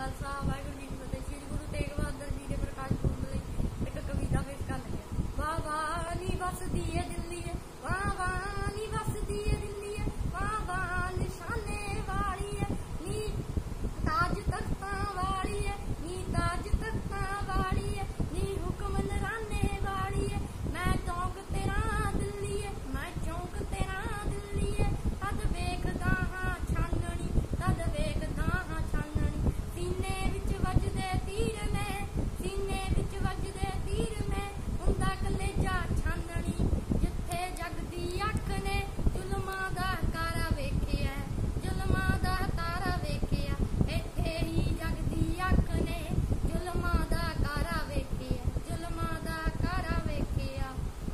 खालसा वाहिगुरू जी की फतेह। श्री गुरु तेग बहादुर जी के प्रकाश पुरब लई एक कविता पेश कर लगे। वाह वाह नी बसदी है दिल्ली है, वाह वाह नी बसदी है दिल्ली है, वाह वाह निशाने वाली है नी ताज तख्तां वाली है, नी ताज तख्तां वाली है, नी हुक्म नराने वाली है। मैं चौंक तेरा दिल्ली है, मैं चौंक तेरा दिल्ली है, तद वेखदा हां छाननी, तद वेखदा हां छाननी। सीने विच वजदे तीर ने, सीने विच वजदे तीर ने, हुंदा कलेजा छाननी। जिथे जगदी अख ने जुल्मां दा तारा वेखिया, जुल्मां दा तारा वेखिया, इत्थे ही जगदी अख ने जुल्मां दा तारा वेखिया, जुल्मां दा तारा वेखिया,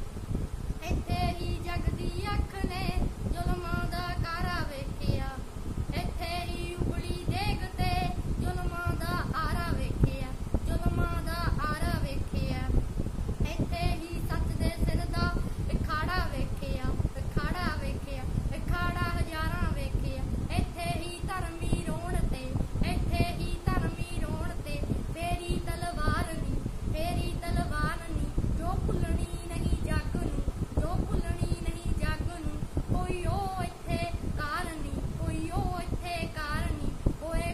इत्थे ही जगदी अख ने जुल्मां दा तारा वेखिया, इत्थे ही उबली देग ते जुल्मां दा आरा वेखिया, जुल्मां दा आरा वेखिया, इत्थे ही सच दे सिर दा अखाड़ा वेखिया, अखाड़ा वेखिया, अखाड़ा हजारां वेखिया, इत्थे ही धर्मी रोण ते, इत्थे ही धर्मी रोण ते फेरी तलवार नी, फेरी तलवार नी। जो भुलनी नहीं जग नूं, जो भुलनी नहीं जग नूं, कोई ओ इत्थे कार नी, कोई ओ इत्थे कार नी। होए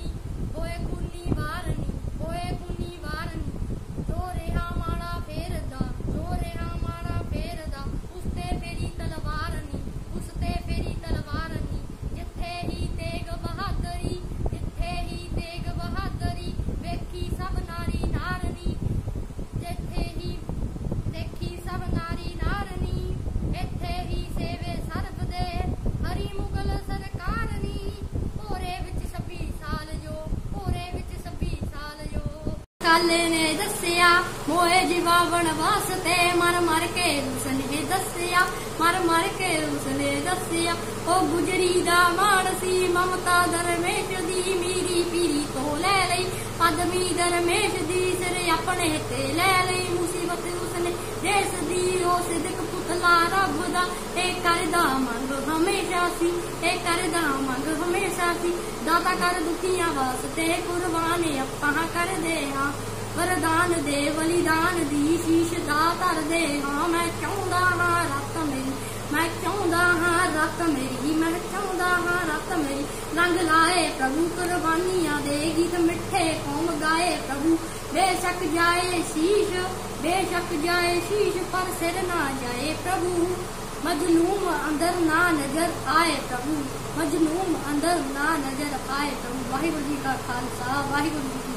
खूनी वार नी, होए खूनी वार नी। जो रेहा माड़ा फेरदा, जो रेहा माड़ा फेरदा, उसते फेरी तलवार नी, उसते फेरी तलवार नी। जिथे ही तेग बहादुरी, जिथे ही तेग बहादुरी, वेखी सब नारी नारनी, जिथे ही देखी सब नारी नारनी, इत्थे ही सेवे सरब दे हरी मुगल सरकार नी। भोरे विच 26 साल जो, भोरे विच 26 साल जो। काले ने दसिया मोए जीवा वनवास ते, मर मर के उसने दसिया, मर मर के उसने दसिया। ओ गुजरी दा मानसी ममता दरमेश दी, मीरी पीरी तो ले लई पदमी दरमेश दी, सिर अपने ते ले लई मुसीबत उसने देश दी। ओ सिदक पुतला रब दा ए करदा मंग हमेशा सी, ए करदा मंग हमेशा सी। दाता कर दुखियां वास्ते कुर्बान अपां कर दे हां, वरदान दे बलिदान दी शीश दा धर दे हां। मैं चाहुंदा हां रत मेरी, मैं चाहुंदा हां रत मेरी, मैं चाहुंदा हां रत मेरी। रंग लाए प्रभु कुर्बानियां दे गीत मिठे कौम गाए प्रभु। बेशक जाए शीश, बेशक जाए शीश, पर सिर ना जाए प्रभु। मजलूम अंदर ना नजर आए प्रभु, मजलूम अंदर ना नजर आए प्रभु। वाहिगुरू जी का खालसा वाहिगुरू जी